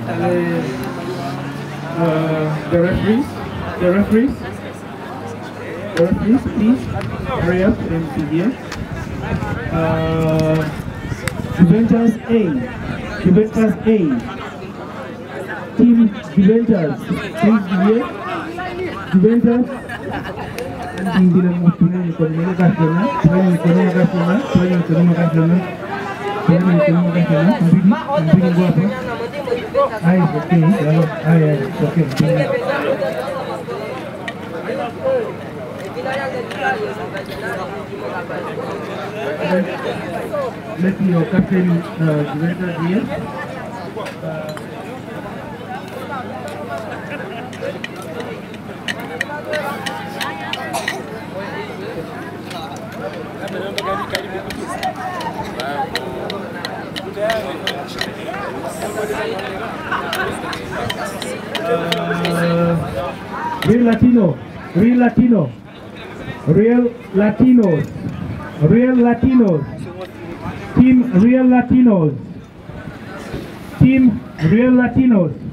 The referees, please hurry up and begin. Juventus A, Team Juventus, please begin. Juventus. Hindi lang mo tuloy ko nila kasona, tuloy ko nila kasona. Ang guwapo. Ay, okay, lalo. Ay, okay. Let me know, Captain Juventus here. Real Latinos. Team Real Latinos.